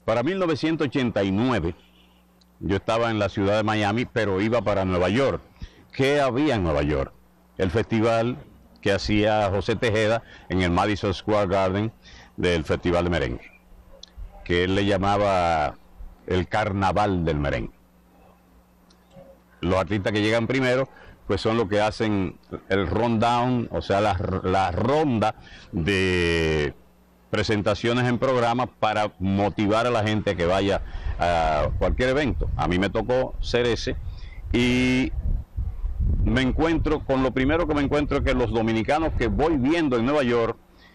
Para 1989, yo estaba en la ciudad de Miami, pero iba para Nueva York. ¿Qué había en Nueva York? El festival que hacía José Tejeda en el Madison Square Garden del Festival de Merengue, que él le llamaba el Carnaval del Merengue. Los artistas que llegan primero, pues son los que hacen el rundown, o sea, la ronda de presentaciones en programas para motivar a la gente a que vaya a cualquier evento. A mí me tocó ser ese y me encuentro con lo primero que me encuentro es que los dominicanos que voy viendo en Nueva York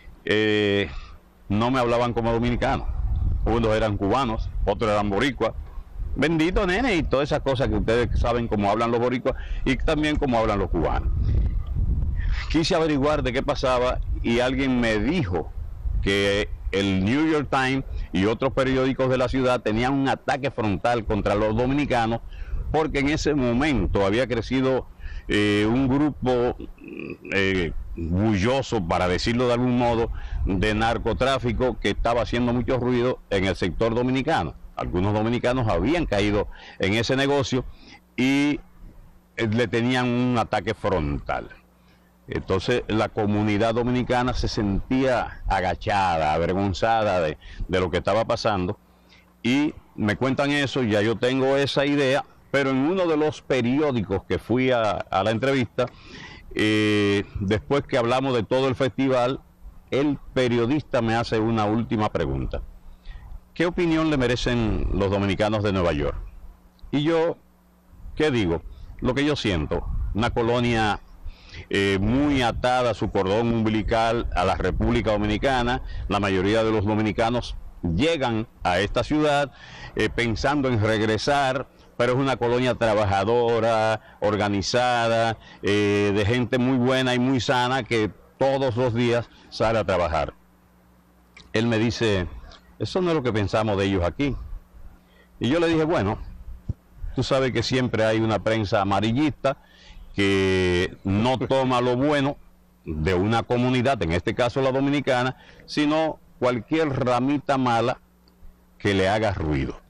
no me hablaban como dominicanos. Unos eran cubanos, otros eran boricuas. Bendito nene, y todas esas cosas que ustedes saben cómo hablan los boricuas y también cómo hablan los cubanos. Quise averiguar de qué pasaba y alguien me dijo que el New York Times y otros periódicos de la ciudad tenían un ataque frontal contra los dominicanos porque en ese momento había crecido un grupo bulloso, para decirlo de algún modo, de narcotráfico que estaba haciendo mucho ruido en el sector dominicano. Algunos dominicanos habían caído en ese negocio y le tenían un ataque frontal. Entonces la comunidad dominicana se sentía agachada, avergonzada de lo que estaba pasando y me cuentan eso, ya yo tengo esa idea, pero en uno de los periódicos que fui a la entrevista, después que hablamos de todo el festival, el periodista me hace una última pregunta. ¿Qué opinión le merecen los dominicanos de Nueva York? Y yo, ¿qué digo? Lo que yo siento, una colonia muy atada a su cordón umbilical a la República Dominicana. La mayoría de los dominicanos llegan a esta ciudad pensando en regresar, pero es una colonia trabajadora, organizada, de gente muy buena y muy sana que todos los días sale a trabajar. Él me dice, eso no es lo que pensamos de ellos aquí. Y yo le dije, bueno, tú sabes que siempre hay una prensa amarillista que no toma lo bueno de una comunidad, en este caso la dominicana, sino cualquier ramita mala que le haga ruido.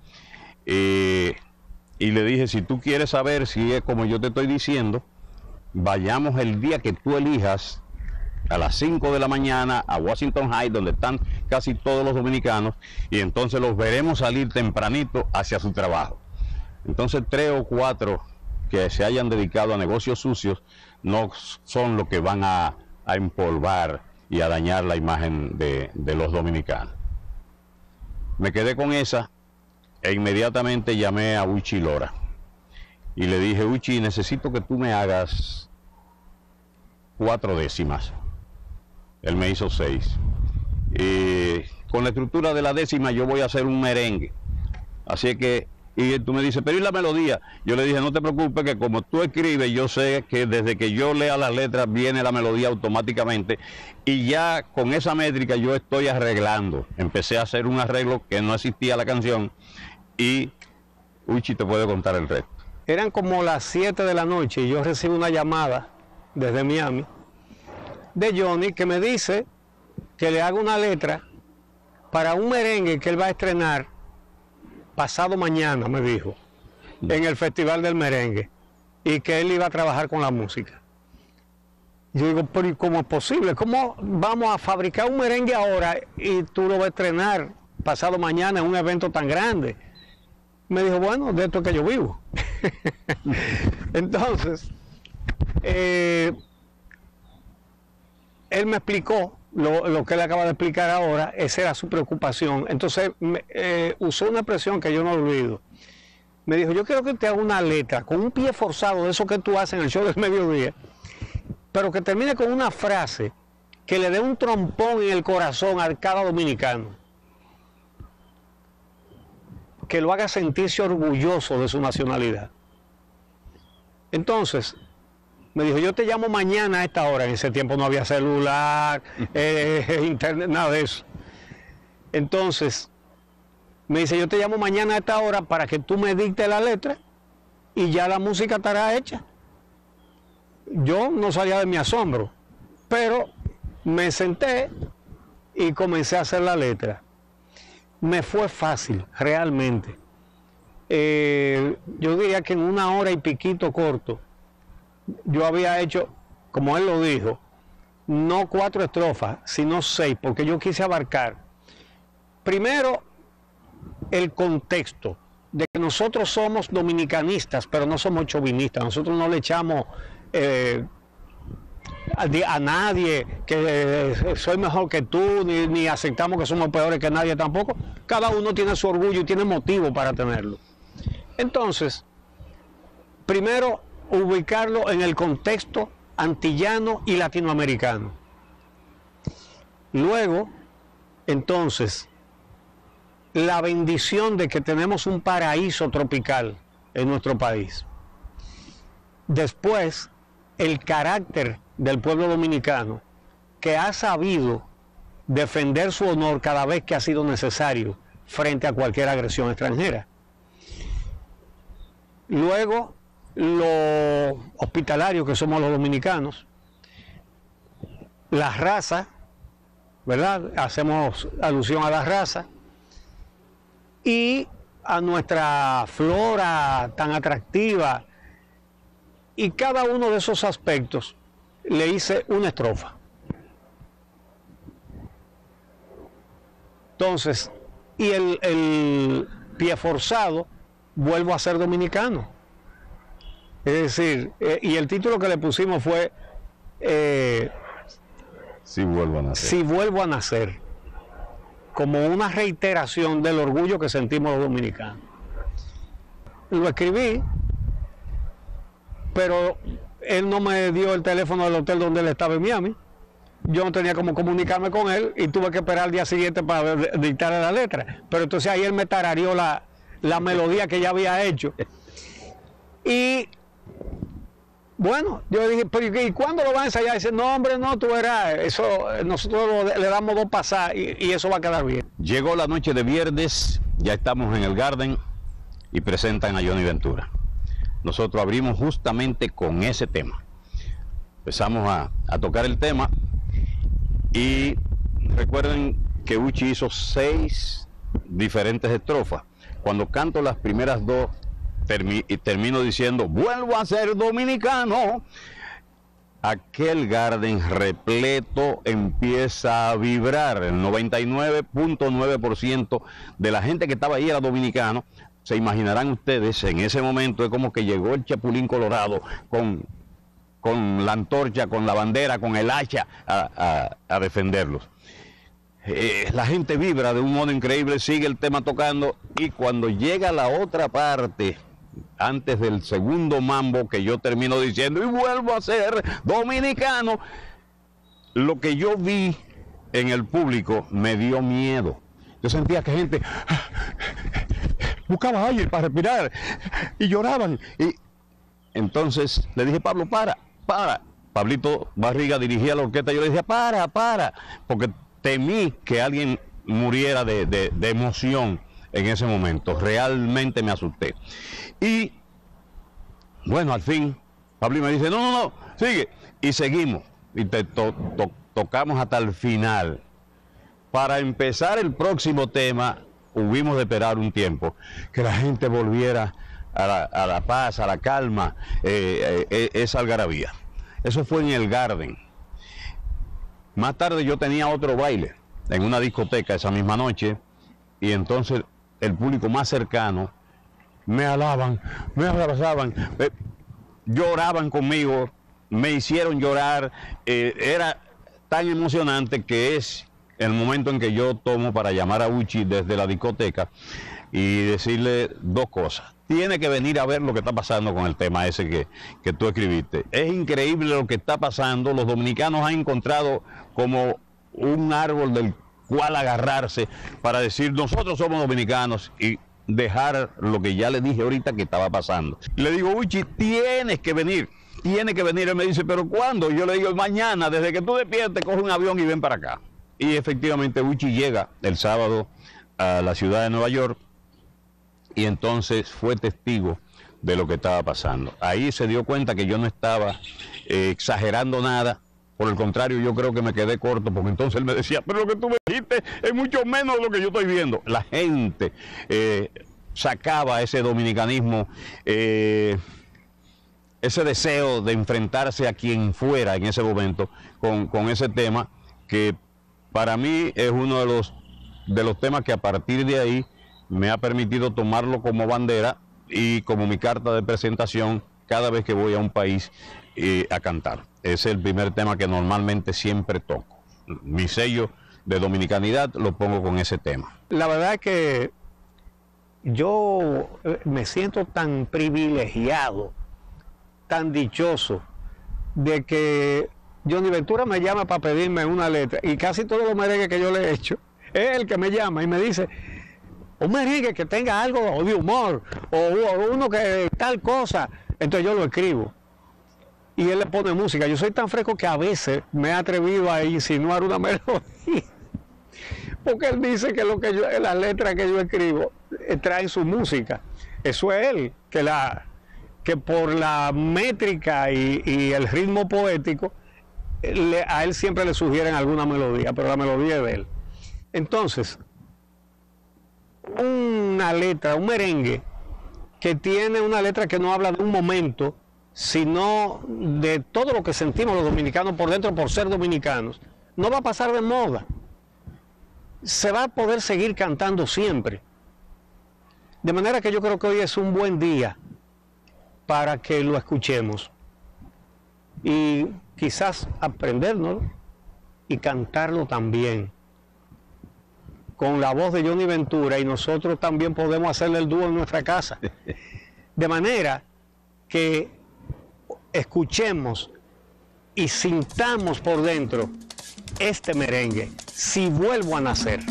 Y le dije, si tú quieres saber si es como yo te estoy diciendo, vayamos el día que tú elijas a las 5 de la mañana a Washington Heights, donde están casi todos los dominicanos, y entonces los veremos salir tempranito hacia su trabajo. Entonces 3 o 4 que se hayan dedicado a negocios sucios no son los que van a empolvar y a dañar la imagen de los dominicanos. Me quedé con esa e inmediatamente llamé a Uchi Lora y le dije, Uchi, necesito que tú me hagas 4 décimas. Él me hizo 6. Con la estructura de la décima yo voy a hacer un merengue. Así que, y tú me dices, pero ¿y la melodía? Yo le dije, no te preocupes, que como tú escribes, yo sé que desde que yo lea las letras viene la melodía automáticamente. Y ya con esa métrica yo estoy arreglando. Empecé a hacer un arreglo que no existía la canción. Y Uchi te puede contar el resto. Eran como las 7 de la noche y yo recibo una llamada desde Miami de Johnny que me dice que le haga una letra para un merengue que él va a estrenar pasado mañana, me dijo, en el Festival del Merengue, y que él iba a trabajar con la música. Yo digo, pero ¿y cómo es posible? ¿Cómo vamos a fabricar un merengue ahora y tú lo vas a estrenar pasado mañana en un evento tan grande? Me dijo, bueno, de esto es que yo vivo. Entonces, él me explicó lo que él acaba de explicar ahora, esa era su preocupación. Entonces, usó una expresión que yo no olvido. Me dijo, yo quiero que te haga una letra con un pie forzado, de eso que tú haces en el show del mediodía, pero que termine con una frase que le dé un trompón en el corazón a cada dominicano, que lo haga sentirse orgulloso de su nacionalidad. Entonces, me dijo, yo te llamo mañana a esta hora. En ese tiempo no había celular, internet, nada de eso. Entonces, me dice, yo te llamo mañana a esta hora para que tú me dictes la letra y ya la música estará hecha. Yo no salía de mi asombro, pero me senté y comencé a hacer la letra. me fue fácil, realmente. Yo diría que en 1 hora y piquito corto, yo había hecho, como él lo dijo, no 4 estrofas, sino 6, porque yo quise abarcar, primero, el contexto de que nosotros somos dominicanistas, pero no somos chauvinistas. Nosotros no le echamos a nadie que soy mejor que tú, ni aceptamos que somos peores que nadie tampoco. Cada uno tiene su orgullo y tiene motivo para tenerlo. Entonces, primero, ubicarlo en el contexto antillano y latinoamericano. Luego, entonces, la bendición de que tenemos un paraíso tropical en nuestro país. Después, el carácter del pueblo dominicano, que ha sabido defender su honor cada vez que ha sido necesario frente a cualquier agresión extranjera. Luego, lo hospitalario que somos los dominicanos, la raza, ¿verdad? Hacemos alusión a la raza y a nuestra flora tan atractiva, y cada uno de esos aspectos le hice una estrofa. Entonces, y el pie forzado, vuelvo a ser dominicano. Es decir, y el título que le pusimos fue Si vuelvo a nacer. Si vuelvo a nacer, como una reiteración del orgullo que sentimos los dominicanos. Lo escribí, pero él no me dio el teléfono del hotel donde él estaba en Miami. Yo no tenía cómo comunicarme con él y tuve que esperar al día siguiente para dictarle la letra. Pero entonces ahí él me tarareó la melodía que ya había hecho. Y bueno, yo dije, pero ¿y cuándo lo van a ensayar? Y dice, no, hombre, no, tú verás, eso nosotros le damos 2 pasadas y eso va a quedar bien. Llegó la noche de viernes, ya estamos en el Garden y presentan a Johnny Ventura. Nosotros abrimos justamente con ese tema. Empezamos a tocar el tema y recuerden que Uchi hizo 6 diferentes estrofas. Cuando canto las primeras 2, termino diciendo, vuelvo a ser dominicano. Aquel Garden repleto empieza a vibrar. El 99.9% de la gente que estaba ahí era dominicano. Se imaginarán ustedes, en ese momento es como que llegó el Chapulín Colorado con la antorcha, con la bandera, con el hacha a defenderlos. La gente vibra de un modo increíble, sigue el tema tocando, y cuando llega la otra parte, antes del segundo mambo que yo termino diciendo, y vuelvo a ser dominicano, lo que yo vi en el público me dio miedo. Yo sentía que gente buscaba aire para respirar y lloraban. Y entonces le dije, Pablo, para. Pablito Barriga dirigía la orquesta, yo le dije, para, porque temí que alguien muriera de emoción en ese momento. Realmente me asusté. Y bueno, al fin, Pablo me dice, no, sigue. Y seguimos. Y tocamos hasta el final. Para empezar el próximo tema, hubimos de esperar un tiempo, que la gente volviera a la paz, a la calma, esa algarabía. Eso fue en el Garden. Más tarde yo tenía otro baile en una discoteca esa misma noche, y entonces el público más cercano me alaban, me abrazaban, lloraban conmigo, me hicieron llorar. Era tan emocionante que es el momento en que yo tomo para llamar a Uchi desde la discoteca y decirle 2 cosas. Tiene que venir a ver lo que está pasando con el tema ese que tú escribiste. Es increíble lo que está pasando. Los dominicanos han encontrado como un árbol del cual agarrarse para decir, nosotros somos dominicanos, y dejar lo que ya le dije ahorita que estaba pasando. Le digo, Uchi, tienes que venir. Él me dice, ¿pero cuándo? Yo le digo, mañana, desde que tú despiertes, coge un avión y ven para acá. Y efectivamente Uchi llega el sábado a la ciudad de Nueva York, y entonces fue testigo de lo que estaba pasando. Ahí se dio cuenta que yo no estaba exagerando nada, Por el contrario, yo creo que me quedé corto, porque entonces él me decía, pero lo que tú me dijiste es mucho menos de lo que yo estoy viendo. La gente sacaba ese dominicanismo, ese deseo de enfrentarse a quien fuera en ese momento con ese tema, que para mí es uno de los temas que a partir de ahí me ha permitido tomarlo como bandera y como mi carta de presentación cada vez que voy a un país a cantar. Es el primer tema que normalmente siempre toco. Mi sello de dominicanidad lo pongo con ese tema. La verdad es que yo me siento tan privilegiado, tan dichoso, de que Johnny Ventura me llama para pedirme una letra, y casi todos los merengues que yo le he hecho, es el que me llama y me dice, un merengue que tenga algo de humor, o uno que tal cosa, entonces yo lo escribo. Y él le pone música. Yo soy tan fresco que a veces me he atrevido a insinuar una melodía. Porque él dice que las letras que yo escribo traen su música. Eso es él, que por la métrica y el ritmo poético, a él siempre le sugieren alguna melodía, pero la melodía es de él. Entonces, una letra, un merengue, que tiene una letra que no habla de un momento, sino de todo lo que sentimos los dominicanos por dentro por ser dominicanos, no va a pasar de moda. Se va a poder seguir cantando siempre. De manera que yo creo que hoy es un buen día para que lo escuchemos y quizás aprendernos y cantarlo también con la voz de Johnny Ventura, y nosotros también podemos hacerle el dúo en nuestra casa. De manera que escuchemos y sintamos por dentro este merengue, Si Vuelvo a Nacer.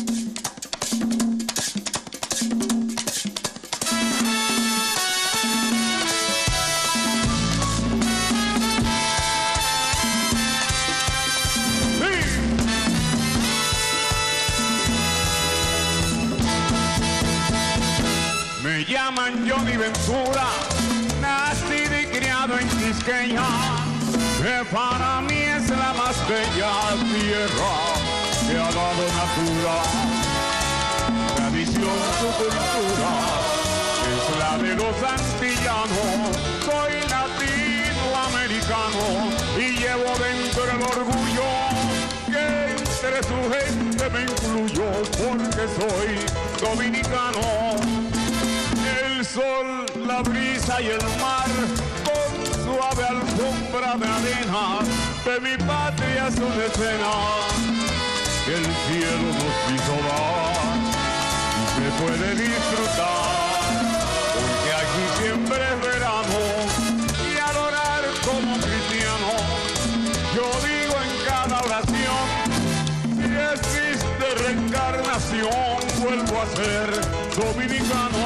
Me llaman Johnny Ventura, nacido y criado en Quisqueya, que para mí es la más bella tierra que ha dado natura. Tradición, su cultura, es la de los antillanos. Soy latinoamericano y llevo dentro el orgullo que entre su gente me incluyo, porque soy dominicano. El sol, la brisa y el mar, con suave alfombra de arena, de mi patria son escenas que el cielo nos hizo dar y se puede disfrutar, porque aquí siempre es verano y adorar como cristiano. Yo digo en cada oración, si existe reencarnación, vuelvo a ser dominicano.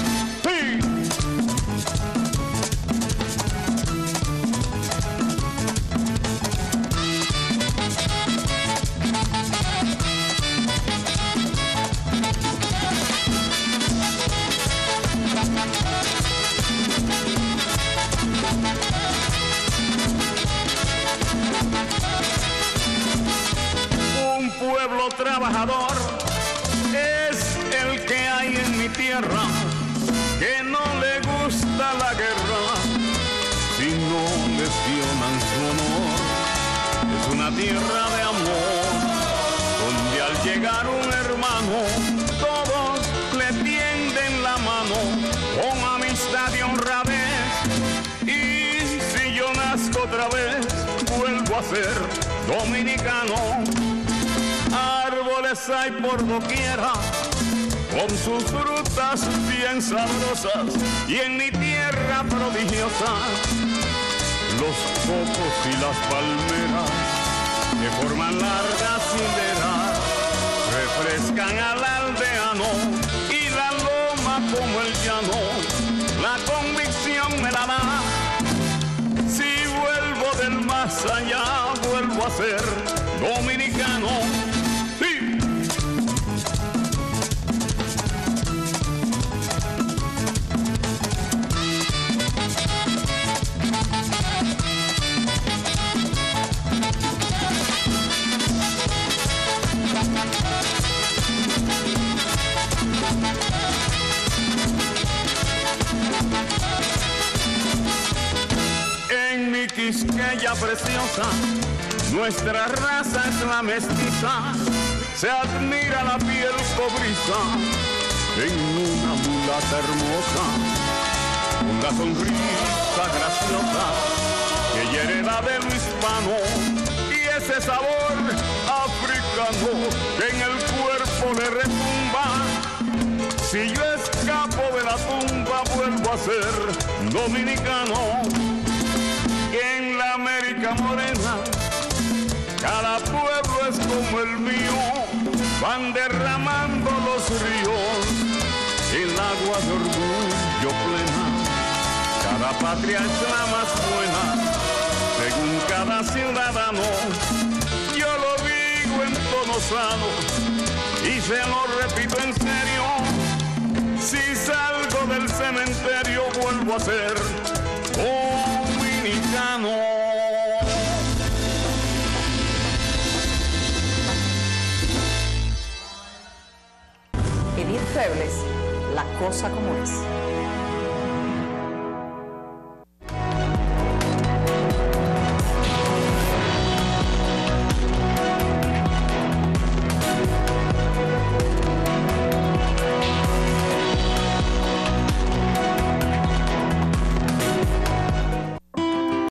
Un pueblo trabajador es el que hay en mi tierra, que no le gusta la guerra, si no lesionan su honor. Es una tierra de amor, donde al llegar un hermano, todos le tienden la mano, con amistad y honradez. Y si yo nazco otra vez, vuelvo a ser dominicano. Árboles hay por doquiera, con sus frutas bien sabrosas, y en mi tierra prodigiosa, los cocos y las palmeras, que forman largas hileras, refrescan al aldeano, y la loma como el llano, la convicción me la da. Si vuelvo del más allá, vuelvo a ser dominicano. Quisqueya preciosa, nuestra raza es la mestiza, se admira la piel cobriza en una mulata hermosa, con la sonrisa graciosa que hereda de lo hispano y ese sabor africano que en el cuerpo le retumba. Si yo escapo de la tumba vuelvo a ser dominicano. En la América morena cada pueblo es como el mío, van derramando los ríos el agua de orgullo plena. Cada patria es la más buena según cada ciudadano. Yo lo digo en tono sano y se lo repito en serio. Si salgo del cementerio vuelvo a ser dominicano. Edith Febles, La cosa como es.